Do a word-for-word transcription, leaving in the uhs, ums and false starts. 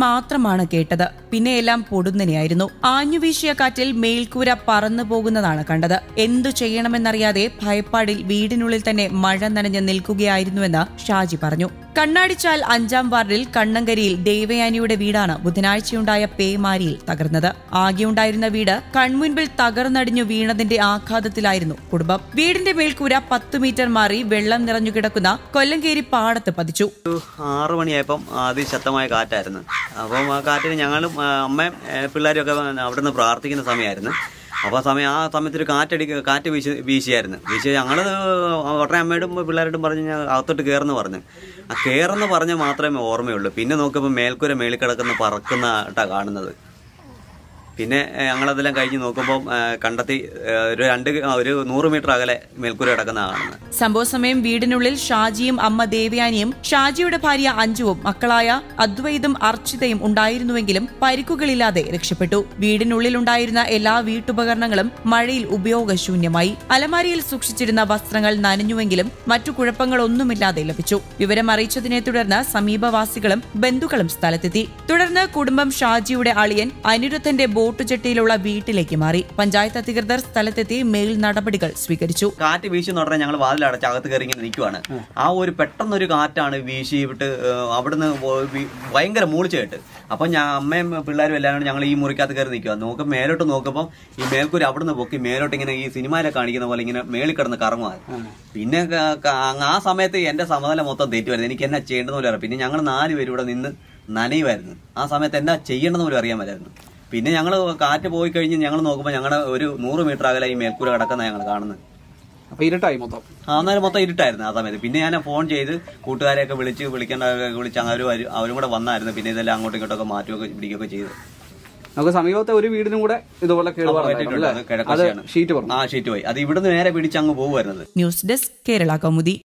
മാത്രമാണ് കേട്ടത്. പിന്നെയെല്ലാം പൊടുന്നനെയായിരുന്നു. ആഞ്ഞുവീശിയ കാറ്റിൽ മേൽക്കൂര പറന്നു പോകുന്നതാണ് കണ്ടത്. എന്തു ചെയ്യണമെന്നറിയാതെ ഭയപ്പാടിൽ വീടിനുള്ളിൽ തന്നെ മഴ നനഞ്ഞ് നിൽക്കുകയായിരുന്നുവെന്ന് ഷാജി പറഞ്ഞു. കണ്ണാടിച്ചാൽ അഞ്ചാം വാർഡിൽ കണ്ണങ്കരിയിൽ ദേവയാനിയുടെ വീടാണ് ബുധനാഴ്ചയുണ്ടായ പേമാരിയിൽ തകർന്നത്. ആകെയുണ്ടായിരുന്ന വീട് കൺമുൻപിൽ തകർന്നടിഞ്ഞു വീണതിന്റെ ആഘാതത്തിലായിരുന്നു കുടുംബം. വീടിന്റെ മേൽക്കൂര പത്തു മീറ്റർ മാറി വെള്ളം നിറഞ്ഞു കിടക്കുന്ന കൊല്ലങ്കേരി പാടത്ത് പതിച്ചു. ആറു മണിയായപ്പം അതിശക്തമായ കാറ്റായിരുന്നു. അപ്പം ആ കാറ്റിന് ഞങ്ങളും അമ്മയും പിള്ളേരും ഒക്കെ അവിടുന്ന് പ്രാർത്ഥിക്കുന്ന സമയമായിരുന്നു. അപ്പോൾ ആ സമയം ആ സമയത്തൊരു കാറ്റടി കാറ്റ് വീശി വീശിയായിരുന്നു വീശി ഞങ്ങൾ ഉടനെ അമ്മയോടും പിള്ളേരോടും പറഞ്ഞ് ഞാൻ അകത്തോട്ട് കയറുന്നു പറഞ്ഞു. ആ കയറുന്നു പറഞ്ഞാൽ മാത്രമേ ഓർമ്മയുള്ളൂ. പിന്നെ നോക്കുമ്പോൾ മേൽക്കൂര മേളിൽ കിടക്കുന്ന പറക്കുന്നതായിട്ടാണ് കാണുന്നത്. പിന്നെ ഞങ്ങളതെല്ലാം കഴിഞ്ഞ് നോക്കുമ്പോൾ കണ്ടെത്തി ഒരു രണ്ട് ഒരു നൂറ് മീറ്റർ അകലെ മേൽക്കൂര കിടക്കുന്നതാണ് കാണുന്നത്. സംഭവ സമയം വീടിനുള്ളിൽ ഷാജിയും അമ്മ ദേവയാനിയും ഷാജിയുടെ ഭാര്യ അഞ്ജുവും മക്കളായ അദ്വൈതും അർച്ചിതയും ഉണ്ടായിരുന്നുവെങ്കിലും പരിക്കുകളില്ലാതെ രക്ഷപ്പെട്ടു. വീടിനുള്ളിലുണ്ടായിരുന്ന എല്ലാ വീട്ടുപകരണങ്ങളും മഴയിൽ ഉപയോഗശൂന്യമായി. അലമാരിയിൽ സൂക്ഷിച്ചിരുന്ന വസ്ത്രങ്ങൾ നനഞ്ഞുവെങ്കിലും മറ്റു കുഴപ്പങ്ങളൊന്നുമില്ലാതെ ലഭിച്ചു. വിവരം അറിയിച്ചതിനെ തുടർന്ന് സമീപവാസികളും ബന്ധുക്കളും സ്ഥലത്തെത്തി. തുടർന്ന് കുടുംബം ഷാജിയുടെ അളിയൻ അനിരുദ്ധന്റെ ബോട്ടുചെട്ടിയിലുള്ള വീട്ടിലേക്ക് മാറി. പഞ്ചായത്ത് അധികൃതർ സ്ഥലത്തെത്തി മേൽ നടപടികൾ സ്വീകരിച്ചു. കാറ്റ് വീശി തുടങ്ങി ഞങ്ങൾ വാതിലടച്ച് അകത്ത് കയറി ഇങ്ങനെ നിൽക്കുവാണ്. ആ ഒരു പെട്ടെന്നൊരു കാറ്റാണ് വീശി വിട്ട് അവിടുന്ന് ഭയങ്കര മൂളിച്ചായിട്ട്. അപ്പൊ ഞാൻ അമ്മയും പിള്ളേരും എല്ലാവരും ഞങ്ങൾ ഈ മുറിക്കകത്ത് കയറി നിൽക്കുക. നോക്കുമ്പോൾ മേലോട്ട് നോക്കുമ്പോൾ ഈ മേൽക്കൂര അവിടുന്ന് പൊക്കി മേലോട്ട് ഇങ്ങനെ ഈ സിനിമയിലെ കാണിക്കുന്ന പോലെ ഇങ്ങനെ മേളിൽ കിടന്ന് കറങ്ങുക. പിന്നെ ആ സമയത്ത് എന്റെ സമനില മൊത്തം തെറ്റുമായിരുന്നു. എനിക്ക് എന്നാ ചെയ്യേണ്ടെന്ന് പോലും അറിയാം. പിന്നെ ഞങ്ങൾ നാല് പേര് ഇവിടെ നിന്ന് നനയുമായിരുന്നു. ആ സമയത്ത് എന്നാ ചെയ്യണമെന്ന് പോലും അറിയാൻ പറ്റായിരുന്നു. പിന്നെ ഞങ്ങൾ കാറ്റ് പോയി കഴിഞ്ഞ് ഞങ്ങൾ നോക്കുമ്പോൾ ഞങ്ങളുടെ ഒരു നൂറ് മീറ്റർ അകലെ ഈ മേൽക്കൂര കിടക്കുന്ന ഞങ്ങൾ കാണുന്നത്. അപ്പൊ ഇരുട്ടായി മൊത്തം. അന്നേരം മൊത്തം ഇരുട്ടായിരുന്നു ആ സമയത്ത്. പിന്നെ ഞാൻ ഫോൺ ചെയ്ത് കൂട്ടുകാരെയൊക്കെ വിളിച്ച് വിളിക്കേണ്ട വിളിച്ച് അവരും അവരും കൂടെ വന്നായിരുന്നു. പിന്നെ ഇതെല്ലാം അങ്ങോട്ടും ഇങ്ങോട്ടൊക്കെ മാറ്റുകയൊക്കെ പിടിക്കുകയൊക്കെ ചെയ്തു. നമുക്ക് സമീപത്തെ ഒരു വീടിനും കൂടെ ഇതുപോലെ ഷീറ്റ് പോയി. അത് ഇവിടുന്ന് നേരെ പിടിച്ച് അങ്ങ് പോകുമായിരുന്നത്. News desk Kerala Kaumudi.